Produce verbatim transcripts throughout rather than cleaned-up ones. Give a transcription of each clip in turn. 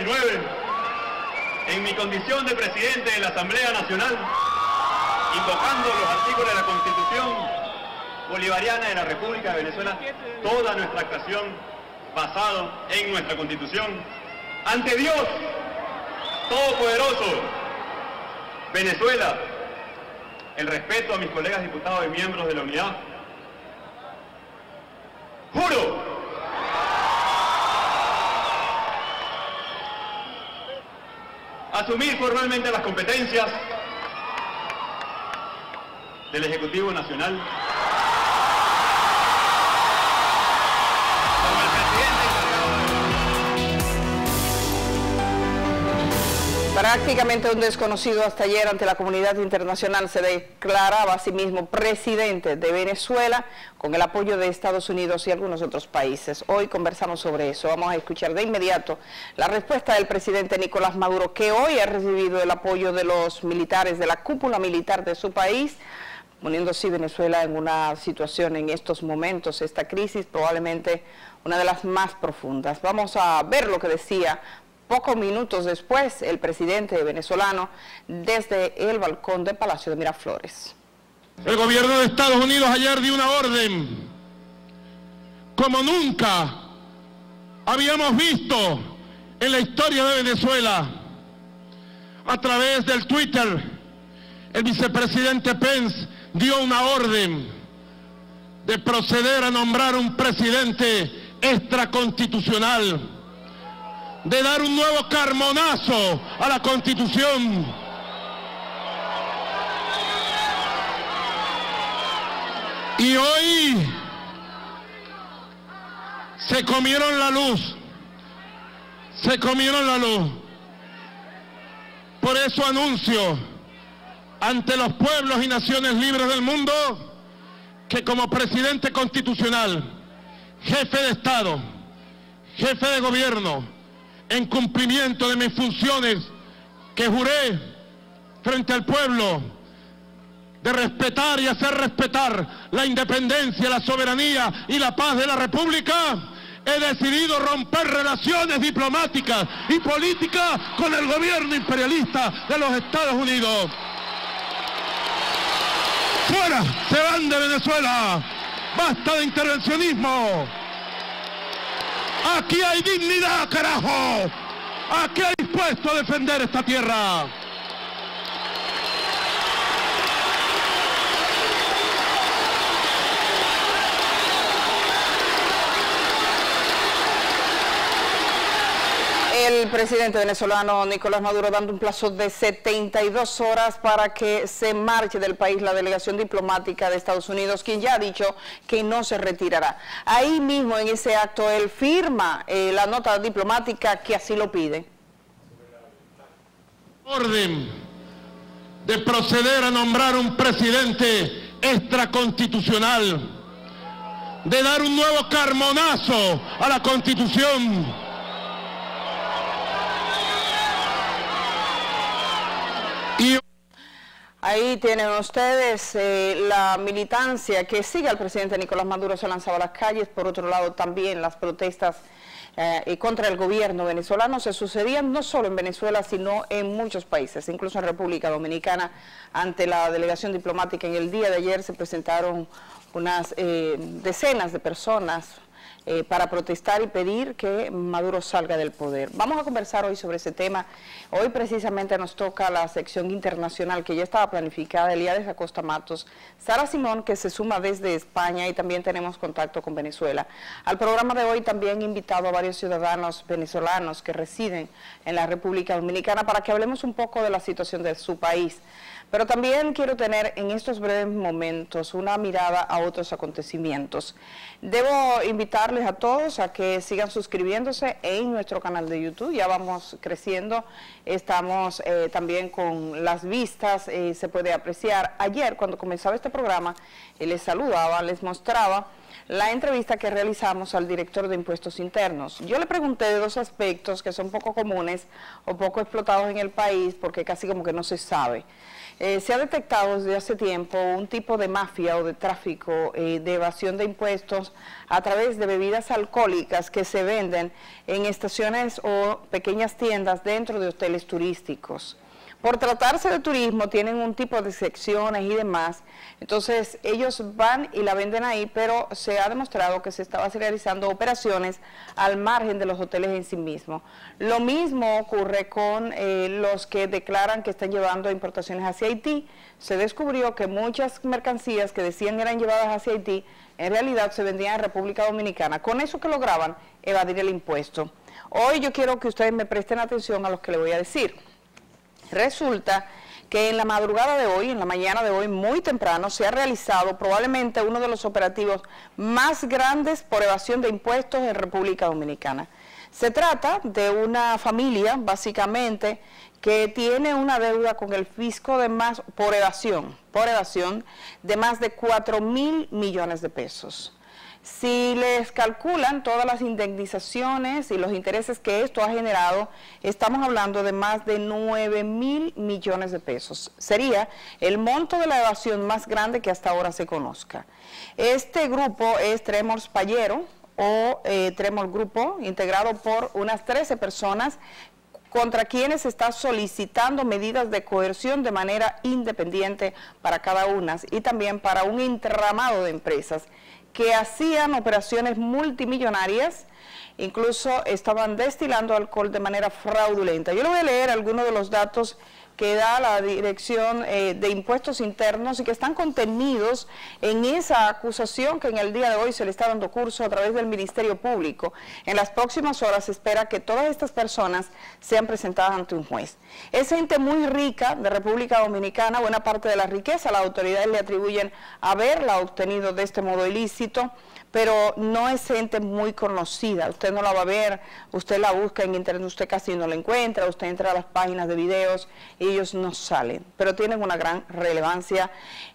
diecinueve, en mi condición de presidente de la Asamblea Nacional, invocando los artículos de la Constitución Bolivariana de la República de Venezuela, toda nuestra actuación basado en nuestra Constitución, ante Dios Todopoderoso, Venezuela, el respeto a mis colegas diputados y miembros de la unidad, juro asumir formalmente las competencias del Ejecutivo Nacional como el presidente encargado de... Prácticamente un desconocido hasta ayer ante la comunidad internacional se declaraba a sí mismo presidente de Venezuela con el apoyo de Estados Unidos y algunos otros países. Hoy conversamos sobre eso. Vamos a escuchar de inmediato la respuesta del presidente Nicolás Maduro, que hoy ha recibido el apoyo de los militares, de la cúpula militar de su país, poniendo así Venezuela en una situación en estos momentos, esta crisis probablemente una de las más profundas. Vamos a ver lo que decía pocos minutos después el presidente venezolano desde el balcón del Palacio de Miraflores. El gobierno de Estados Unidos ayer dio una orden como nunca habíamos visto en la historia de Venezuela. A través del Twitter, el vicepresidente Pence dio una orden de proceder a nombrar un presidente extraconstitucional, de dar un nuevo carmonazo a la Constitución. Y hoy se comieron la luz, se comieron la luz. Por eso anuncio ante los pueblos y naciones libres del mundo que como presidente constitucional, jefe de Estado, jefe de gobierno, en cumplimiento de mis funciones que juré frente al pueblo, de respetar y hacer respetar la independencia, la soberanía y la paz de la República, he decidido romper relaciones diplomáticas y políticas con el gobierno imperialista de los Estados Unidos. ¡Fuera! ¡Se van de Venezuela! ¡Basta de intervencionismo! Aquí hay dignidad, carajo. Aquí hay dispuesto a defender esta tierra. El presidente venezolano Nicolás Maduro dando un plazo de setenta y dos horas para que se marche del país la delegación diplomática de Estados Unidos, quien ya ha dicho que no se retirará. Ahí mismo en ese acto él firma eh, la nota diplomática que así lo pide. Orden de proceder a nombrar un presidente extraconstitucional, de dar un nuevo carmonazo a la Constitución. Y ahí tienen ustedes eh, la militancia que sigue al presidente Nicolás Maduro, se ha lanzado a las calles. Por otro lado, también las protestas eh, contra el gobierno venezolano se sucedían no solo en Venezuela, sino en muchos países, incluso en República Dominicana. Ante la delegación diplomática en el día de ayer se presentaron unas eh, decenas de personas Eh, para protestar y pedir que Maduro salga del poder. Vamos a conversar hoy sobre ese tema. Hoy precisamente nos toca la sección internacional que ya estaba planificada, Elías Acosta Matos, Sara Simón, que se suma desde España, y también tenemos contacto con Venezuela. Al programa de hoy también he invitado a varios ciudadanos venezolanos que residen en la República Dominicana para que hablemos un poco de la situación de su país. Pero también quiero tener en estos breves momentos una mirada a otros acontecimientos. Debo invitarles a todos a que sigan suscribiéndose en nuestro canal de YouTube. Ya vamos creciendo, estamos eh, también con las vistas, eh, se puede apreciar. Ayer cuando comenzaba este programa, eh, les saludaba, les mostraba la entrevista que realizamos al director de Impuestos Internos. Yo le pregunté de dos aspectos que son poco comunes o poco explotados en el país porque casi como que no se sabe. Eh, se ha detectado desde hace tiempo un tipo de mafia o de tráfico eh, de evasión de impuestos a través de bebidas alcohólicas que se venden en estaciones o pequeñas tiendas dentro de hoteles turísticos. Por tratarse de turismo tienen un tipo de secciones y demás, entonces ellos van y la venden ahí, pero se ha demostrado que se estaban realizando operaciones al margen de los hoteles en sí mismos. Lo mismo ocurre con eh, los que declaran que están llevando importaciones hacia Haití. Se descubrió que muchas mercancías que decían eran llevadas hacia Haití, en realidad se vendían en República Dominicana. Con eso que lograban evadir el impuesto. Hoy yo quiero que ustedes me presten atención a lo que les voy a decir. Resulta que en la madrugada de hoy, en la mañana de hoy, muy temprano, se ha realizado probablemente uno de los operativos más grandes por evasión de impuestos en República Dominicana. Se trata de una familia, básicamente, que tiene una deuda con el fisco de más, por evasión, por evasión, de más de cuatro mil millones de pesos. Si les calculan todas las indemnizaciones y los intereses que esto ha generado, estamos hablando de más de nueve mil millones de pesos. Sería el monto de la evasión más grande que hasta ahora se conozca. Este grupo es Tremors Payero o eh, Tremor Grupo, integrado por unas trece personas contra quienes se está solicitando medidas de coerción de manera independiente para cada una y también para un entramado de empresas que hacían operaciones multimillonarias, incluso estaban destilando alcohol de manera fraudulenta. Yo le voy a leer algunos de los datos que da la Dirección eh, de Impuestos Internos y que están contenidos en esa acusación que en el día de hoy se le está dando curso a través del Ministerio Público. En las próximas horas se espera que todas estas personas sean presentadas ante un juez. Es gente muy rica de República Dominicana, buena parte de la riqueza las autoridades le atribuyen haberla obtenido de este modo ilícito, pero no es gente muy conocida. Usted no la va a ver, usted la busca en internet, usted casi no la encuentra, usted entra a las páginas de videos y ellos no salen, pero tienen una gran relevancia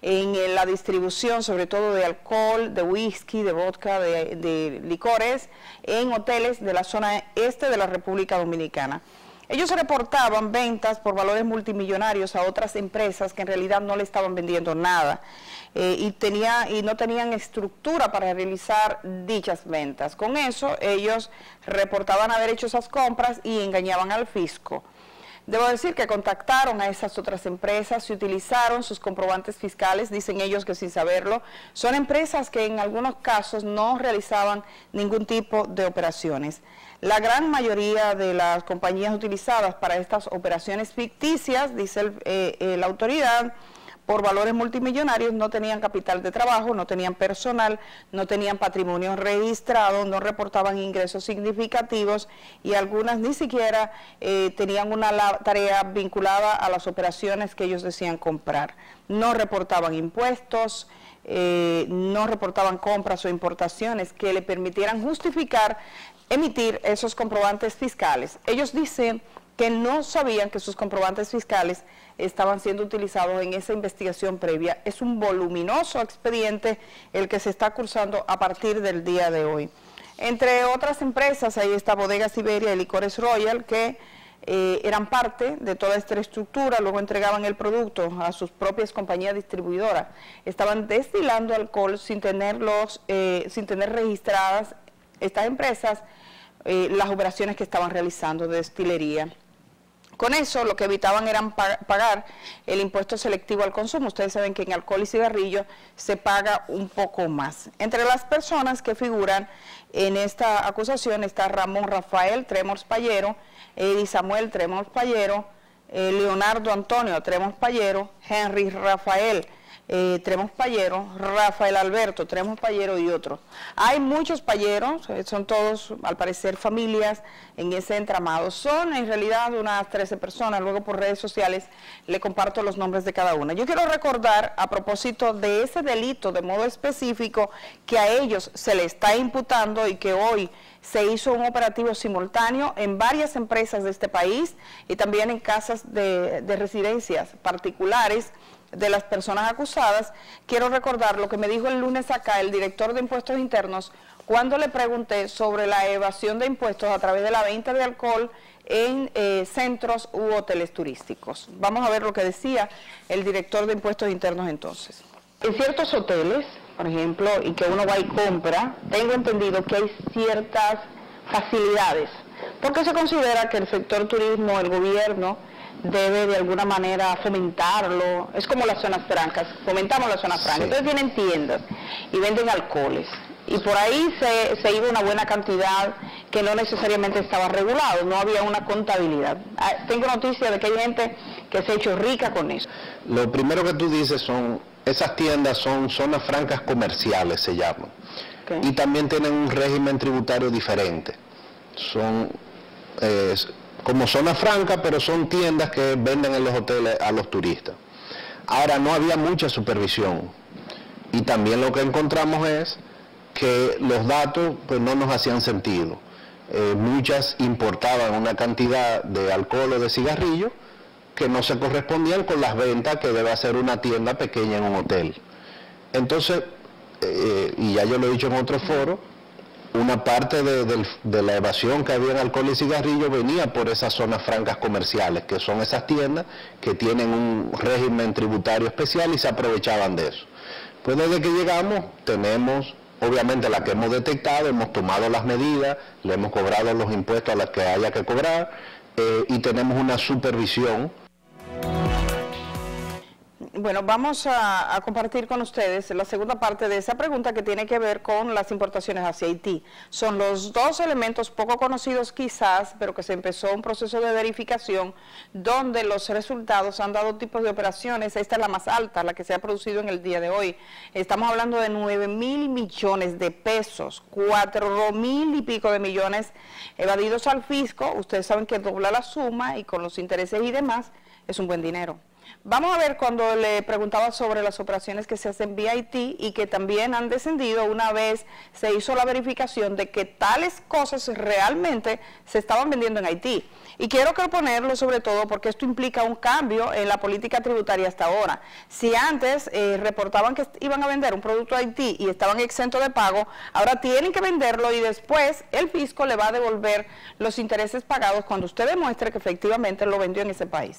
en la distribución, sobre todo de alcohol, de whisky, de vodka, de, de licores, en hoteles de la zona este de la República Dominicana. Ellos reportaban ventas por valores multimillonarios a otras empresas que en realidad no le estaban vendiendo nada eh, y, tenía, y no tenían estructura para realizar dichas ventas. Con eso ellos reportaban haber hecho esas compras y engañaban al fisco. Debo decir que contactaron a esas otras empresas y utilizaron sus comprobantes fiscales, dicen ellos que sin saberlo, son empresas que en algunos casos no realizaban ningún tipo de operaciones. La gran mayoría de las compañías utilizadas para estas operaciones ficticias, dice el, eh, eh, la autoridad, por valores multimillonarios no tenían capital de trabajo, no tenían personal, no tenían patrimonio registrado, no reportaban ingresos significativos y algunas ni siquiera eh, tenían una tarea vinculada a las operaciones que ellos decían comprar. No reportaban impuestos, eh, no reportaban compras o importaciones que le permitieran justificar emitir esos comprobantes fiscales. Ellos dicen que no sabían que sus comprobantes fiscales estaban siendo utilizados en esa investigación previa. Es un voluminoso expediente el que se está cursando a partir del día de hoy. Entre otras empresas, ahí está Bodega Siberia y Licores Royal, que eh, eran parte de toda esta estructura, luego entregaban el producto a sus propias compañías distribuidoras. Estaban destilando alcohol sin tenerlos, eh, sin tener registradas estas empresas, eh, las operaciones que estaban realizando de destilería. Con eso lo que evitaban era pagar el impuesto selectivo al consumo. Ustedes saben que en alcohol y cigarrillo se paga un poco más. Entre las personas que figuran en esta acusación está Ramón Rafael Tremors Payero, Eddie Samuel Tremors Payero, eh, Leonardo Antonio Tremors Payero, Henry Rafael Eh, Tremors Payero, Rafael Alberto Tremors Payero y otros. Hay muchos payeros, eh, son todos al parecer familias en ese entramado. Son en realidad unas trece personas, luego por redes sociales le comparto los nombres de cada una. Yo quiero recordar a propósito de ese delito de modo específico que a ellos se le está imputando y que hoy se hizo un operativo simultáneo en varias empresas de este país y también en casas de, de residencias particulares de las personas acusadas. Quiero recordar lo que me dijo el lunes acá el director de Impuestos Internos cuando le pregunté sobre la evasión de impuestos a través de la venta de alcohol en eh, centros u hoteles turísticos. Vamos a ver lo que decía el director de Impuestos Internos entonces. En ciertos hoteles, por ejemplo, y que uno va y compra, tengo entendido que hay ciertas facilidades, porque se considera que el sector turismo, el gobierno, debe de alguna manera fomentarlo. Es como las zonas francas, fomentamos las zonas francas. Sí. Entonces tienen tiendas y venden alcoholes. Y por ahí se, se iba una buena cantidad que no necesariamente estaba regulado, no había una contabilidad. Tengo noticia de que hay gente que se ha hecho rica con eso. Lo primero que tú dices son, esas tiendas son zonas francas comerciales, se llaman. Okay. Y también tienen un régimen tributario diferente. Son eh, como zona franca, pero son tiendas que venden en los hoteles a los turistas. Ahora, no había mucha supervisión. Y también lo que encontramos es que los datos pues no nos hacían sentido. Eh, muchas importaban una cantidad de alcohol o de cigarrillos que no se correspondían con las ventas que debe hacer una tienda pequeña en un hotel. Entonces, eh, y ya yo lo he dicho en otro foro, una parte de, de, de la evasión que había en alcohol y cigarrillos venía por esas zonas francas comerciales, que son esas tiendas que tienen un régimen tributario especial y se aprovechaban de eso. Pues desde que llegamos tenemos, obviamente, la que hemos detectado, hemos tomado las medidas, le hemos cobrado los impuestos a los que haya que cobrar eh, y tenemos una supervisión. Bueno, vamos a, a compartir con ustedes la segunda parte de esa pregunta que tiene que ver con las importaciones hacia Haití. Son los dos elementos poco conocidos quizás, pero que se empezó un proceso de verificación donde los resultados han dado tipos de operaciones. Esta es la más alta, la que se ha producido en el día de hoy. Estamos hablando de nueve mil millones de pesos, cuatro mil y pico de millones evadidos al fisco. Ustedes saben que dobla la suma y con los intereses y demás es un buen dinero. Vamos a ver cuando le preguntaba sobre las operaciones que se hacen vía Haití y que también han descendido una vez se hizo la verificación de que tales cosas realmente se estaban vendiendo en Haití. Y quiero ponerlo sobre todo porque esto implica un cambio en la política tributaria hasta ahora. Si antes eh, reportaban que iban a vender un producto a Haití y estaban exentos de pago, ahora tienen que venderlo y después el fisco le va a devolver los intereses pagados cuando usted demuestre que efectivamente lo vendió en ese país.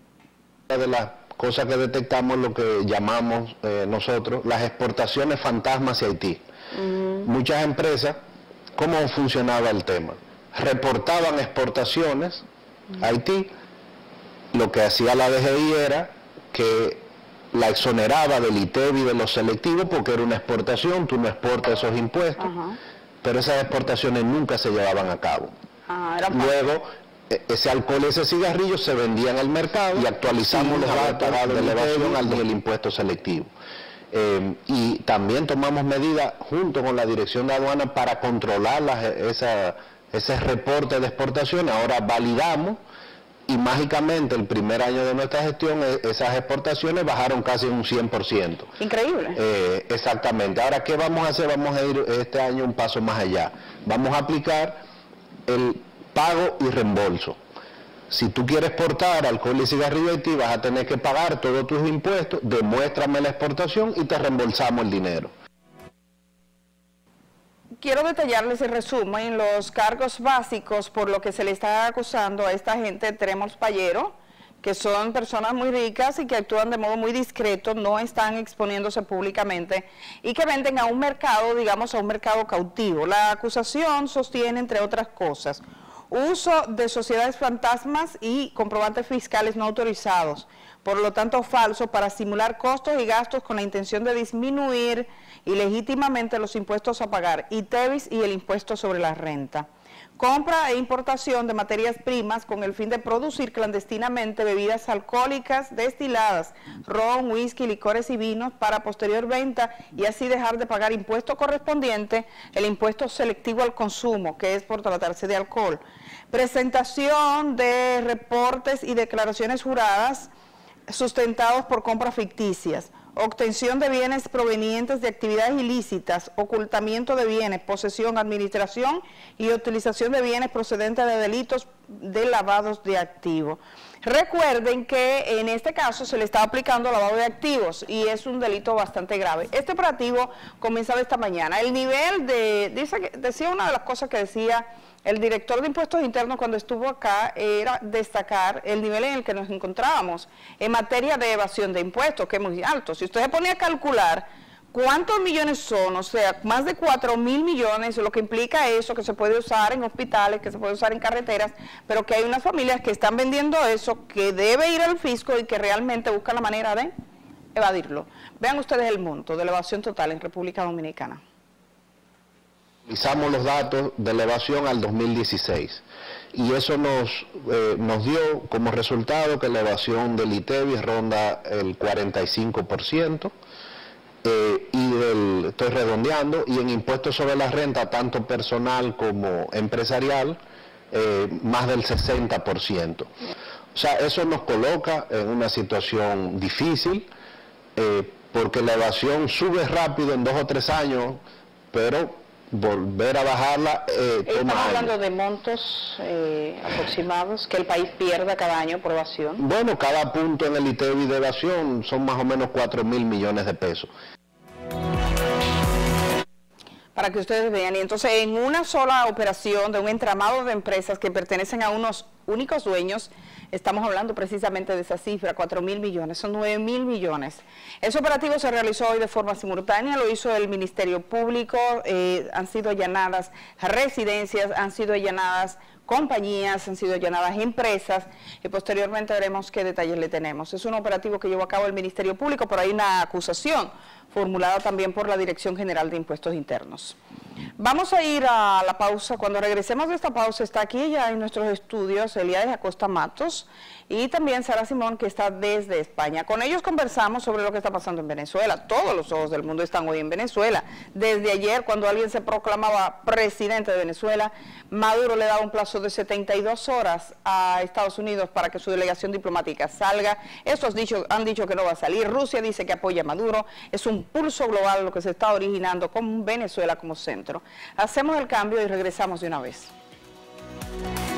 De las cosas que detectamos, lo que llamamos eh, nosotros las exportaciones fantasmas hacia Haití. Mm. Muchas empresas, ¿cómo funcionaba el tema? Reportaban exportaciones mm. a Haití, lo que hacía la D G I era que la exoneraba del I T E B I de los selectivos porque era una exportación, tú no exportas esos impuestos, uh-huh. pero esas exportaciones nunca se llevaban a cabo. Ah, era Luego, ese alcohol y ese cigarrillo se vendía en el mercado y actualizamos sí, los datos de elevación al del impuesto selectivo. Eh, y también tomamos medidas junto con la Dirección de Aduana para controlar las, esa, ese reporte de exportación. Ahora validamos y mágicamente el primer año de nuestra gestión esas exportaciones bajaron casi un cien por ciento. Increíble. Eh, exactamente. Ahora, ¿qué vamos a hacer? Vamos a ir este año un paso más allá. Vamos a aplicar el pago y reembolso. Si tú quieres exportar alcohol y cigarrillo a Haití, vas a tener que pagar todos tus impuestos, demuéstrame la exportación y te reembolsamos el dinero. Quiero detallarles el resumen, los cargos básicos por lo que se le está acusando a esta gente. Tenemos Payero, que son personas muy ricas y que actúan de modo muy discreto, no están exponiéndose públicamente y que venden a un mercado, digamos a un mercado cautivo. La acusación sostiene, entre otras cosas, uso de sociedades fantasmas y comprobantes fiscales no autorizados, por lo tanto falsos, para simular costos y gastos con la intención de disminuir ilegítimamente los impuestos a pagar, I T E B I y el impuesto sobre la renta. Compra e importación de materias primas con el fin de producir clandestinamente bebidas alcohólicas destiladas, ron, whisky, licores y vinos para posterior venta y así dejar de pagar impuesto correspondiente, el impuesto selectivo al consumo, que es por tratarse de alcohol. Presentación de reportes y declaraciones juradas sustentados por compras ficticias. obtención de bienes provenientes de actividades ilícitas, ocultamiento de bienes, posesión, administración y utilización de bienes procedentes de delitos de lavados de activos. Recuerden que en este caso se le está aplicando lavado de activos y es un delito bastante grave. Este operativo comenzaba esta mañana. El nivel de, dice que, decía una de las cosas que decía el director de Impuestos Internos cuando estuvo acá, era destacar el nivel en el que nos encontrábamos en materia de evasión de impuestos, que es muy alto. Si usted se pone a calcular cuántos millones son, o sea, más de cuatro mil millones, lo que implica eso, que se puede usar en hospitales, que se puede usar en carreteras, pero que hay unas familias que están vendiendo eso, que debe ir al fisco y que realmente buscan la manera de evadirlo. Vean ustedes el monto de la evasión total en República Dominicana. Analizamos los datos de la evasión al dos mil dieciséis y eso nos, eh, nos dio como resultado que la evasión del ITEVIS ronda el cuarenta y cinco por ciento eh, y del, estoy redondeando, y en impuestos sobre la renta, tanto personal como empresarial, eh, más del sesenta por ciento. O sea, eso nos coloca en una situación difícil eh, porque la evasión sube rápido en dos o tres años, pero volver a bajarla eh, toma Estamos hablando años. de montos eh, aproximados que el país pierda cada año por evasión. Bueno, cada punto en el ITEVIS de evasión son más o menos cuatro mil millones de pesos. Para que ustedes vean, y entonces en una sola operación de un entramado de empresas que pertenecen a unos únicos dueños, estamos hablando precisamente de esa cifra, cuatro mil millones, son nueve mil millones. Ese operativo se realizó hoy de forma simultánea, lo hizo el Ministerio Público, eh, han sido allanadas residencias, han sido allanadas compañías, han sido allanadas empresas, y posteriormente veremos qué detalles le tenemos. Es un operativo que llevó a cabo el Ministerio Público, pero hay una acusación formulada también por la Dirección General de Impuestos Internos. Vamos a ir a la pausa. Cuando regresemos de esta pausa, está aquí ya en nuestros estudios Elías Acosta Matos y también Sara Simón, que está desde España. Con ellos conversamos sobre lo que está pasando en Venezuela. Todos los ojos del mundo están hoy en Venezuela. Desde ayer, cuando alguien se proclamaba presidente de Venezuela, Maduro le daba un plazo de setenta y dos horas a Estados Unidos para que su delegación diplomática salga. Estos dicho, han dicho que no va a salir. Rusia dice que apoya a Maduro. Es un pulso global lo que se está originando con Venezuela como centro. Hacemos el cambio y regresamos de una vez.